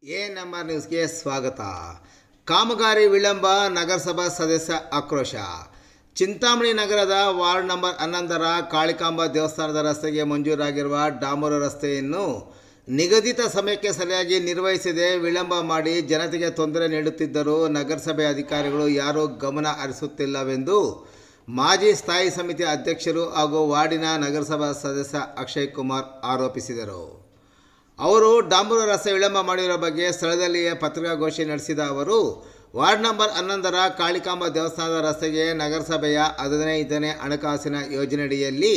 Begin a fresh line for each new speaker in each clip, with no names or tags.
ANMR ನ್ಯೂಸ್ಗೆ ಸ್ವಾಗತ. ಕಾಮಗಾರಿ ವಿಳಂಬ, ನಗರಸಭಾ ಸದಸ್ಯ ಆಕ್ರೋಶ. ಚಿಂತಾಮಣಿ ನಗರದ ವಾರ್ಡ್ ನಂಬರ್ 11ರ ಕಾಳಿಕಾಂಬ ದೇವಸ್ಥಾನದ ರಸ್ತೆಗೆ ಮಂಜೂರಾಗಿರುವ ಡಾಮರು ರಸ್ತೆಯನ್ನು ನಿಗದಿತ ಸಮಯಕ್ಕೆ ಸರಿಯಾಗಿ ನಿರ್ವಹಿಸದೆ ವಿಳಂಬ ಮಾಡಿ ಜನತೆಗೆ ತೊಂದರೆ ನೀಡುತ್ತಿದ್ದರೂ ನಗರಸಭೆ ಅಧಿಕಾರಿಗಳು ಯಾರೂ ಗಮನ ಹರಿಸುತ್ತಿಲ್ಲವೆಂದು ಮಾಜಿ ಸ್ಥಾಯಿ ಸಮಿತಿ ಅಧ್ಯಕ್ಷರು ಹಾಗೂ ವಾರ್ಡಿನ ನಗರಸಭಾ ಸದಸ್ಯ ಅಕ್ಷಯ್ ಕುಮಾರ್ ಆರೋಪಿಸಿದರು. ಅವರು ಡಾಂಬರು ರಸ್ತೆ ವಿಳಂಬ ಮಾಡಿರುವ ಬಗ್ಗೆ ಸ್ಥಳದಲ್ಲಿಯೇ ಪತ್ರಿಕಾಗೋಷ್ಠಿ ನಡೆಸಿದ ಅವರು, ವಾರ್ಡ್ ನಂಬರ್ 11ರ ಕಾಳಿಕಾಂಬ ದೇವಸ್ಥಾನದ ರಸ್ತೆಗೆ ನಗರಸಭೆಯ 15ನೇ ಹಣಕಾಸಿನ ಯೋಜನೆಯಡಿಯಲ್ಲಿ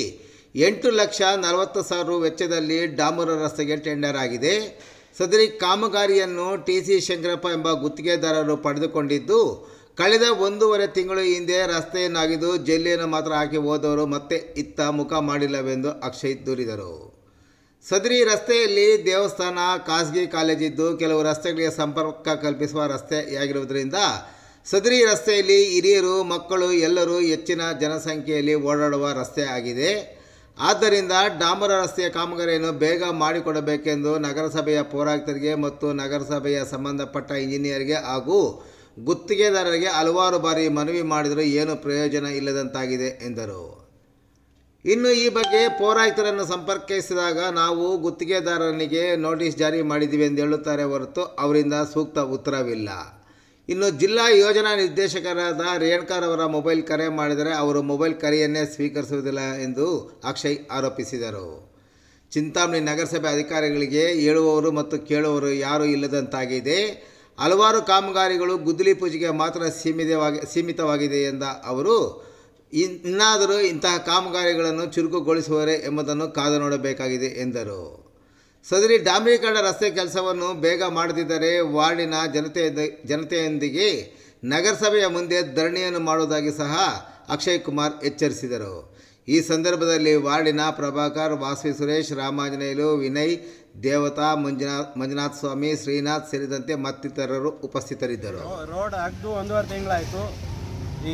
8,40,000 ರು ವೆಚ್ಚದಲ್ಲಿ ಡಾಂಬರು ರಸ್ತೆಗೆ ಟೆಂಡರ್ ಆಗಿದೆ. ಸದರಿ ಕಾಮಗಾರಿಯನ್ನು ಟಿ.ಸಿ. ಶಂಕರಪ್ಪ ಎಂಬ ಗುತ್ತಿಗೆದಾರರು ಪಡೆದುಕೊಂಡಿದ್ದು, ಕಳೆದ 1.5 ತಿಂಗಳು ಹಿಂದೆ ರಸ್ತೆಯನ್ನು ಅಗೆದು ಜಲ್ಲಿಯನ್ನು ಮಾತ್ರ ಹಾಕಿ ಹೋದವರು ಮತ್ತೆ ಇತ್ತ ಮುಖ ಮಾಡಿಲ್ಲವೆಂದು ಅಕ್ಷಯ್ ದೂರಿದರು. ಸದರಿ ರಸ್ತೆಯಲ್ಲಿ ದೇವಸ್ಥಾನ, ಖಾಸಗಿ ಕಾಲೇಜಿದ್ದು ಕೆಲವು ರಸ್ತೆಗಳಿಗೆ ಸಂಪರ್ಕ ಕಲ್ಪಿಸುವ ರಸ್ತೆಯಾಗಿರುವುದರಿಂದ ಸದರಿ ರಸ್ತೆಯಲ್ಲಿ ಹಿರಿಯರು, ಮಕ್ಕಳು ಎಲ್ಲರೂ ಹೆಚ್ಚಿನ ಜನಸಂಖ್ಯೆಯಲ್ಲಿ ಓಡಾಡುವ ರಸ್ತೆ ಆಗಿದೆ. ಆದ್ದರಿಂದ ಡಾಂಬರ ರಸ್ತೆಯ ಕಾಮಗಾರಿಯನ್ನು ಬೇಗ ಮಾಡಿಕೊಡಬೇಕೆಂದು ನಗರಸಭೆಯ ಪೌರಾಯುಕ್ತರಿಗೆ ಮತ್ತು ನಗರಸಭೆಯ ಸಂಬಂಧಪಟ್ಟ ಇಂಜಿನಿಯರ್ಗೆ ಹಾಗೂ ಗುತ್ತಿಗೆದಾರರಿಗೆ ಹಲವಾರು ಬಾರಿ ಮನವಿ ಮಾಡಿದರೂ ಏನೂ ಪ್ರಯೋಜನ ಇಲ್ಲದಂತಾಗಿದೆ ಎಂದರು. ಇನ್ನು ಈ ಬಗ್ಗೆ ಪೌರಾಯುಕ್ತರನ್ನು ಸಂಪರ್ಕಿಸಿದಾಗ ನಾವು ಗುತ್ತಿಗೆದಾರನಿಗೆ ನೋಟಿಸ್ ಜಾರಿ ಮಾಡಿದ್ದೀವಿ ಎಂದು ಹೇಳುತ್ತಾರೆ ಹೊರತು ಅವರಿಂದ ಸೂಕ್ತ ಉತ್ತರವಿಲ್ಲ. ಇನ್ನು ಜಿಲ್ಲಾ ಯೋಜನಾ ನಿರ್ದೇಶಕರಾದ ರೇಣುಕಾರವರ ಮೊಬೈಲ್ ಕರೆ ಮಾಡಿದರೆ ಅವರು ಮೊಬೈಲ್ ಕರೆಯನ್ನೇ ಸ್ವೀಕರಿಸುವುದಿಲ್ಲ ಎಂದು ಅಕ್ಷಯ್ ಆರೋಪಿಸಿದರು. ಚಿಂತಾಮಣಿ ನಗರಸಭೆ ಅಧಿಕಾರಿಗಳಿಗೆ ಹೇಳುವವರು ಮತ್ತು ಕೇಳುವವರು ಯಾರೂ ಇಲ್ಲದಂತಾಗಿದೆ. ಹಲವಾರು ಕಾಮಗಾರಿಗಳು ಗುದ್ದಲಿ ಪೂಜೆಗೆ ಮಾತ್ರ ಸೀಮಿತವಾಗಿದೆ ಎಂದ ಅವರು, ಇನ್ನಾದರೂ ಇಂತಹ ಕಾಮಗಾರಿಗಳನ್ನು ಚುರುಕುಗೊಳಿಸುವರೇ ಎಂಬುದನ್ನು ಕಾದು ನೋಡಬೇಕಾಗಿದೆ ಎಂದರು. ಸದರಿ ಡಾಂಬರೀಕರಣ ರಸ್ತೆ ಕೆಲಸವನ್ನು ಬೇಗ ಮಾಡದಿದ್ದರೆ ವಾರ್ಡಿನ ಜನತೆಯೊಂದಿಗೆ ನಗರಸಭೆಯ ಮುಂದೆ ಧರಣಿಯನ್ನು ಮಾಡುವುದಾಗಿ ಸಹ ಅಕ್ಷಯ್ ಕುಮಾರ್ ಎಚ್ಚರಿಸಿದರು. ಈ ಸಂದರ್ಭದಲ್ಲಿ ವಾರ್ಡಿನ ಪ್ರಭಾಕರ್, ವಾಸವಿ ಸುರೇಶ್, ರಾಮಾಂಜನೇಯಲು, ವಿನಯ್, ದೇವತಾ, ಮಂಜುನಾಥ ಸ್ವಾಮಿ, ಶ್ರೀನಾಥ್ ಸೇರಿದಂತೆ ಮತ್ತಿತರರು ಉಪಸ್ಥಿತರಿದ್ದರು.
ರೋಡ್ ಆಗದು 1.5 ತಿಂಗಳಾಯಿತು. ಈ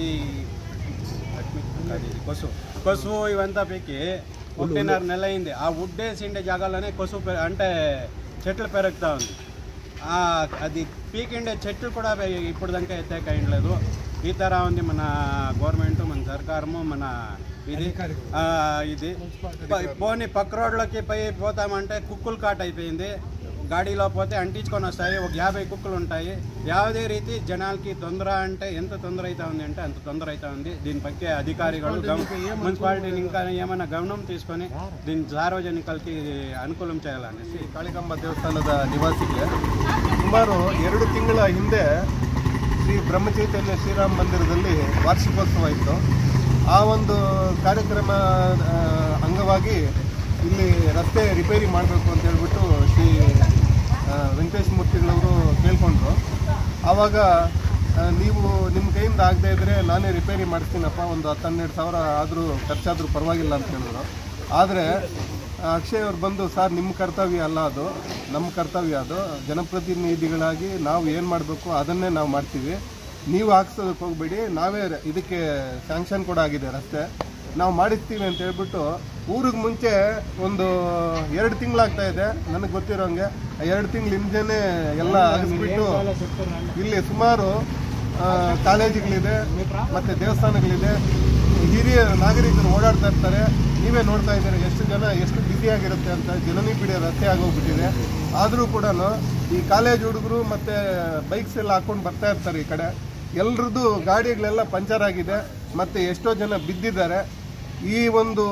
కొసు ఇవంతా పీకి 1.5 నెలల అయింది. ఆ వుడ్డేసిండే జాగాలోనే కొసు అంటే చెట్లు పెరుగుతూ ఉంది. అది పీకిండే చెట్లు కూడా ఇప్పుడు దాకా ఎత్తేక అయ్యలేదు. ఈ తర ఉంది మన గవర్నమెంట్, మన సర్కారము, మన ఇది పోనీ పక్క రోడ్లోకి పోతామంటే కుక్కులు కాట్ అయిపోయింది. గాడిలో పోతే అంటించుకొని వస్తాయి. ఒక 50 కుక్కలు ఉంటాయి. ಯಾವುದೇ ರೀತಿ జనాలకి తొందర అంటే ఎంత తొందర అవుతా ఉంది అంటే అంత తొందర అవుతా ఉంది. దీని ಬಗ್ಗೆ అధికారిಗಳು, మున్సిపాలిటీని ఇంకా ఏమైనా గమనం తీసుకొని దీని సార్వజనికలకి ಅನುಕೂಲ చేయాలనేసి
ಕಾಳಿಕಾಂಬ ದೇವಸ್ಥಾನದ ನಿವಾಸಿಗೆ ಸುಮಾರು 2 ತಿಂಗಳ ಹಿಂದೆ ಶ್ರೀ ಬ್ರಹ್ಮಚೈತನ್ಯ ಶ್ರೀರಾಮ ಮಂದಿರದಲ್ಲಿ ವಾರ್ಷಿಕೋತ್ಸವ ಇತ್ತು. ಆ ಒಂದು ಕಾರ್ಯಕ್ರಮ ಅಂಗವಾಗಿ ಇಲ್ಲಿ ರಸ್ತೆ ರಿಪೇರಿ ಮಾಡಬೇಕು ಅಂತ ಹೇಳ್ಬಿಟ್ಟು ಶ್ರೀ ವೆಂಕಟೇಶ ಮೂರ್ತಿಗಳವರು ಕೇಳ್ಕೊಂಡ್ರು. ಆವಾಗ ನೀವು ನಿಮ್ಮ ಕೈಯಿಂದ ಆಗದೆ ಇದ್ದರೆ ನಾನೇ ರಿಪೇರಿ ಮಾಡಿಸ್ತೀನಪ್ಪ, ಒಂದು 10-12 ಸಾವಿರ ಆದರೂ ಖರ್ಚಾದರೂ ಪರವಾಗಿಲ್ಲ ಅಂತ ಹೇಳಿದ್ರು. ಆದರೆ ಅಕ್ಷಯ್ ಅವ್ರು ಬಂದು, ಸರ್ ನಿಮ್ಮ ಕರ್ತವ್ಯ ಅಲ್ಲ ಅದು, ನಮ್ಮ ಕರ್ತವ್ಯ ಅದು. ಜನಪ್ರತಿನಿಧಿಗಳಾಗಿ ನಾವು ಏನು ಮಾಡಬೇಕು ಅದನ್ನೇ ನಾವು ಮಾಡ್ತೀವಿ, ನೀವು ಹಾಕ್ಸೋದಕ್ಕೆ ಹೋಗ್ಬೇಡಿ, ನಾವೇ ಇದಕ್ಕೆ ಸ್ಯಾಂಕ್ಷನ್ ಕೂಡ ಆಗಿದೆ ರಸ್ತೆ, ನಾವು ಮಾಡಿಸ್ತೀವಿ ಅಂತ ಹೇಳ್ಬಿಟ್ಟು ಊರಿಗೆ ಮುಂಚೆ ಒಂದು 2 ತಿಂಗಳಾಗ್ತಾ ಇದೆ ನನಗೆ ಗೊತ್ತಿರೋಂಗೆ. 2 ತಿಂಗಳ ಹಿಂದೆನೇ ಎಲ್ಲ ಆಗಿಸ್ಬಿಟ್ಟು ಇಲ್ಲಿ ಸುಮಾರು ಕಾಲೇಜುಗಳಿದೆ ಮತ್ತು ದೇವಸ್ಥಾನಗಳಿದೆ, ಹಿರಿಯ ನಾಗರಿಕರು ಓಡಾಡ್ತಾ ಇರ್ತಾರೆ. ನೀವೇ ನೋಡ್ತಾ ಇದ್ದೀರಿ ಎಷ್ಟು ಜನ ಎಷ್ಟು ಬ್ಯುಸಿಯಾಗಿರುತ್ತೆ ಅಂತ. ಜನನಿ ಬಿಡಿ ರಸ್ತೆ ಆಗೋಗ್ಬಿಟ್ಟಿದೆ. ಆದರೂ ಕೂಡ ಈ ಕಾಲೇಜ್ ಹುಡುಗರು ಮತ್ತು ಬೈಕ್ಸ್ ಎಲ್ಲ ಹಾಕ್ಕೊಂಡು ಬರ್ತಾ ಇರ್ತಾರೆ. ಈ ಕಡೆ ಎಲ್ರದ್ದು ಗಾಡಿಗಳೆಲ್ಲ ಪಂಚರ್ ಆಗಿದೆ ಮತ್ತು ಎಷ್ಟೋ ಜನ ಬಿದ್ದಿದ್ದಾರೆ. ಈ ಒಂದು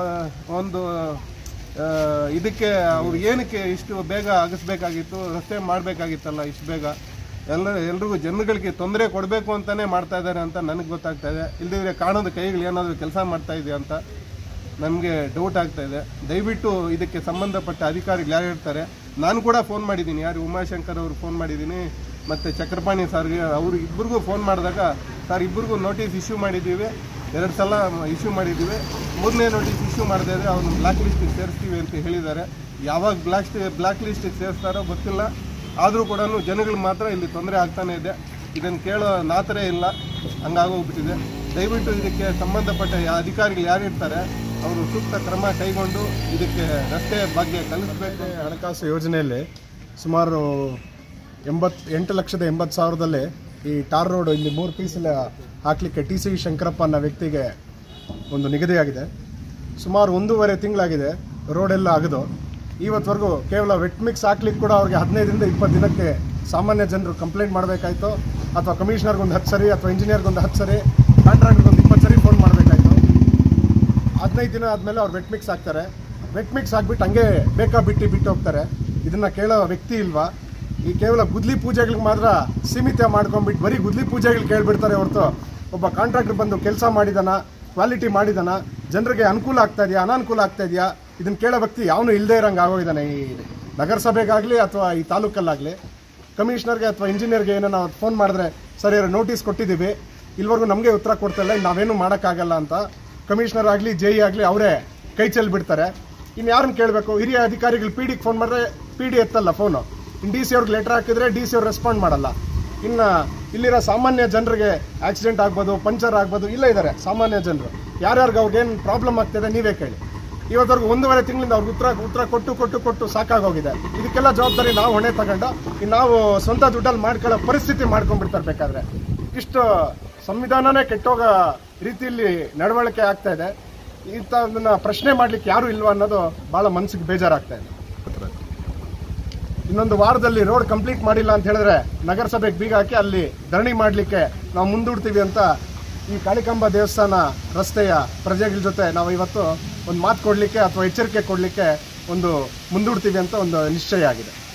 ಇದಕ್ಕೆ ಅವ್ರು ಏನಕ್ಕೆ ಇಷ್ಟು ಬೇಗ ಆಗಿಸ್ಬೇಕಾಗಿತ್ತು, ರಸ್ತೆ ಮಾಡಬೇಕಾಗಿತ್ತಲ್ಲ ಇಷ್ಟು ಬೇಗ. ಎಲ್ರಿಗೂ ಜನಗಳಿಗೆ ತೊಂದರೆ ಕೊಡಬೇಕು ಅಂತಲೇ ಮಾಡ್ತಾ ಇದ್ದಾರೆ ಅಂತ ನನಗೆ ಗೊತ್ತಾಗ್ತಾ ಇದೆ. ಇಲ್ಲದಿದ್ರೆ ಕಾಣೋದು ಕೈಗಳು ಏನಾದರೂ ಕೆಲಸ ಮಾಡ್ತಾ ಇದೆ ಅಂತ ನಮಗೆ ಡೌಟ್ ಆಗ್ತಾ ಇದೆ. ದಯವಿಟ್ಟು ಇದಕ್ಕೆ ಸಂಬಂಧಪಟ್ಟ ಅಧಿಕಾರಿಗಳು ಯಾರು ಇರ್ತಾರೆ, ನಾನು ಕೂಡ ಫೋನ್ ಮಾಡಿದ್ದೀನಿ, ಯಾರು ಉಮಾಶಂಕರ್ ಅವ್ರಿಗೆ ಫೋನ್ ಮಾಡಿದ್ದೀನಿ ಮತ್ತು ಚಕ್ರಪಾಣಿ ಸರ್ಗೆ, ಅವರು ಇಬ್ಬರಿಗೂ ಫೋನ್ ಮಾಡಿದಾಗ, ಸರ್ ಇಬ್ಬರಿಗೂ ನೋಟಿಸ್ ಇಶ್ಯೂ ಮಾಡಿದ್ದೀವಿ, 2 ಸಲ ಇಶ್ಯೂ ಮಾಡಿದ್ದೀವಿ, 3ನೇ ನೋಟಿಸ್ ಇಶ್ಯೂ ಮಾಡದೇ ಇದ್ದರೆ ಅವ್ರನ್ನ ಬ್ಲ್ಯಾಕ್ ಲಿಸ್ಟಿಗೆ ಸೇರಿಸ್ತೀವಿ ಅಂತ ಹೇಳಿದ್ದಾರೆ. ಯಾವಾಗ ಬ್ಲ್ಯಾಕ್ ಲಿಸ್ಟಿಗೆ ಸೇರಿಸ್ತಾರೋ ಗೊತ್ತಿಲ್ಲ. ಆದರೂ ಕೂಡ ಜನಗಳು ಮಾತ್ರ ಇಲ್ಲಿ ತೊಂದರೆ ಆಗ್ತಾನೆ ಇದೆ. ಇದನ್ನು ಕೇಳೋ ನಾತರೇ ಇಲ್ಲ, ಹಂಗಾಗೋಗ್ಬಿಟ್ಟಿದೆ. ದಯವಿಟ್ಟು ಇದಕ್ಕೆ ಸಂಬಂಧಪಟ್ಟ ಅಧಿಕಾರಿಗಳು ಯಾರಿರ್ತಾರೆ ಅವರು ಸೂಕ್ತ ಕ್ರಮ ಕೈಗೊಂಡು ಇದಕ್ಕೆ ರಸ್ತೆ ಬಗ್ಗೆ ಕಲಿಸಬೇಕು.
ಹಣಕಾಸು ಯೋಜನೆಯಲ್ಲಿ ಸುಮಾರು
8,80,000 ಈ ಟಾರ್ ರೋಡ್ ಇಲ್ಲಿ 3 ಪೀಸ್ ಹಾಕಲಿಕ್ಕೆ TC ಶಂಕರಪ್ಪ ಅನ್ನೋ ವ್ಯಕ್ತಿಗೆ ಒಂದು ನಿಗದಿಯಾಗಿದೆ. ಸುಮಾರು 1.5 ತಿಂಗಳಾಗಿದೆ ರೋಡೆಲ್ಲ ಅಗದು. ಇವತ್ತವರೆಗೂ ಕೇವಲ ವೆಟ್ ಮಿಕ್ಸ್ ಹಾಕ್ಲಿಕ್ಕೆ ಕೂಡ ಅವ್ರಿಗೆ 15ರಿಂದ 20 ದಿನಕ್ಕೆ ಸಾಮಾನ್ಯ ಜನರು ಕಂಪ್ಲೇಂಟ್ ಮಾಡಬೇಕಾಯ್ತು, ಅಥವಾ ಕಮಿಷನರ್ಗೊಂದು 10 ಸರಿ, ಅಥವಾ ಇಂಜಿನಿಯರ್ಗೊಂದು 10 ಸರಿ, ಕಾಂಟ್ರಾಕ್ಟರ್ಗೊಂದು 20 ಸರಿ ಫೋನ್ ಮಾಡಬೇಕಾಯ್ತು. 15 ದಿನ ಆದಮೇಲೆ ಅವ್ರು ವೆಟ್ ಮಿಕ್ಸ್ ಹಾಕ್ತಾರೆ. ವೆಟ್ ಮಿಕ್ಸ್ ಹಾಕ್ಬಿಟ್ಟು ಹಂಗೆ ಬೇಕಾ ಬಿಟ್ಟು ಹೋಗ್ತಾರೆ. ಇದನ್ನು ಕೇಳೋ ವ್ಯಕ್ತಿ ಇಲ್ವಾ? ಈ ಕೇವಲ ಗುದ್ಲಿ ಪೂಜೆಗಳಿಗೆ ಮಾತ್ರ ಸೀಮಿತ ಮಾಡ್ಕೊಂಡ್ಬಿಟ್ಟು ಬರೀ ಗುದ್ಲಿ ಪೂಜೆಗಳು ಕೇಳಿಬಿಡ್ತಾರೆ ಹೊರತು ಒಬ್ಬ ಕಾಂಟ್ರಾಕ್ಟರ್ ಬಂದು ಕೆಲಸ ಮಾಡಿದಾನ, ಕ್ವಾಲಿಟಿ ಮಾಡಿದಾನ, ಜನರಿಗೆ ಅನುಕೂಲ ಆಗ್ತಾ ಇದೆಯಾ ಅನಾನುಕೂಲ ಆಗ್ತಾ ಇದೆಯಾ ಇದನ್ನು ಕೇಳೋ ವ್ಯಕ್ತಿ ಯಾವನು ಇಲ್ಲದೆ ಇರೋಂಗೆ ಆಗೋಗಿದ್ದಾನೆ. ಈ ನಗರಸಭೆಗಾಗಲಿ ಅಥವಾ ಈ ತಾಲೂಕಲ್ಲಾಗಲಿ ಕಮಿಷನರ್ಗೆ ಅಥವಾ ಇಂಜಿನಿಯರ್ಗೆ ಏನೋ ನಾವು ಫೋನ್ ಮಾಡಿದ್ರೆ ಸರಿ ನೋಟಿಸ್ ಕೊಟ್ಟಿದ್ದೀವಿ, ಇಲ್ಲಿವರೆಗೂ ನಮಗೆ ಉತ್ತರ ಕೊಡ್ತಾಯಿಲ್ಲ, ನಾವೇನು ಮಾಡೋಕ್ಕಾಗಲ್ಲ ಅಂತ ಕಮಿಷನರ್ ಆಗಲಿ JE ಆಗಲಿ ಅವರೇ ಕೈ ಚೆಲ್ಲಿ ಬಿಡ್ತಾರೆ. ಇನ್ನು ಯಾರನ್ನು ಕೇಳಬೇಕು? ಹಿರಿಯ ಅಧಿಕಾರಿಗಳು PD ಫೋನ್ ಮಾಡಿದ್ರೆ PD ಎತ್ತಲ್ಲ ಫೋನು. ಇನ್ನು DC ಅವ್ರಿಗೆ ಲೆಟರ್ ಹಾಕಿದ್ರೆ DC ಅವ್ರು ರೆಸ್ಪಾಂಡ್ ಮಾಡಲ್ಲ. ಇನ್ನು ಇಲ್ಲಿರೋ ಸಾಮಾನ್ಯ ಜನರಿಗೆ ಆಕ್ಸಿಡೆಂಟ್ ಆಗ್ಬೋದು, ಪಂಚರ್ ಆಗ್ಬೋದು, ಇಲ್ಲ ಇದ್ದಾರೆ ಸಾಮಾನ್ಯ ಜನರು. ಯಾರ್ಯಾರಿಗೆ ಅವ್ರಿಗೇನು ಪ್ರಾಬ್ಲಮ್ ಆಗ್ತಿದೆ ನೀವೇ ಕೇಳಿ. ಇವತ್ತವರೆಗೂ 1.5 ತಿಂಗಳಿಂದ ಅವ್ರಿಗೆ ಉತ್ತರ ಕೊಟ್ಟು ಸಾಕಾಗೋಗಿದೆ. ಇದಕ್ಕೆಲ್ಲ ಜವಾಬ್ದಾರಿ ನಾವು ಹೊಣೆ ತಗೊಂಡು ನಾವು ಸ್ವಂತ ದುಡ್ಡಲ್ಲಿ ಮಾಡ್ಕೊಳ್ಳೋ ಪರಿಸ್ಥಿತಿ ಮಾಡ್ಕೊಂಡ್ಬಿಡ್ತಾರೆ. ಬೇಕಾದ್ರೆ ಇಷ್ಟು ಸಂವಿಧಾನನೇ ಕೆಟ್ಟೋಗೋ ರೀತಿಯಲ್ಲಿ ನಡವಳಿಕೆ ಆಗ್ತಾ ಇದೆ. ಇಂಥದನ್ನ ಪ್ರಶ್ನೆ ಮಾಡಲಿಕ್ಕೆ ಯಾರೂ ಇಲ್ವಾ ಅನ್ನೋದು ಭಾಳ ಮನಸ್ಸಿಗೆ ಬೇಜಾರಾಗ್ತಾ ಇದೆ. ಇನ್ನೊಂದು ವಾರದಲ್ಲಿ ರೋಡ್ ಕಂಪ್ಲೀಟ್ ಮಾಡಿಲ್ಲ ಅಂತ ಹೇಳಿದ್ರೆ ನಗರಸಭೆಗೆ ಬೀಗ ಹಾಕಿ ಅಲ್ಲಿ ಧರಣಿ ಮಾಡಲಿಕ್ಕೆ ನಾವು ಮುಂದೂಡ್ತೀವಿ ಅಂತ ಈ ಕಾಳಿಕಾಂಬ ದೇವಸ್ಥಾನ ರಸ್ತೆಯ ಪ್ರಜೆಗಳ ಜೊತೆ ನಾವು ಇವತ್ತು ಒಂದು ಮಾತು ಕೊಡಲಿಕ್ಕೆ ಅಥವಾ ಎಚ್ಚರಿಕೆ ಕೊಡಲಿಕ್ಕೆ ಒಂದು ಮುಂದೂಡ್ತೀವಿ ಅಂತ ಒಂದು ನಿಶ್ಚಯ ಆಗಿದೆ.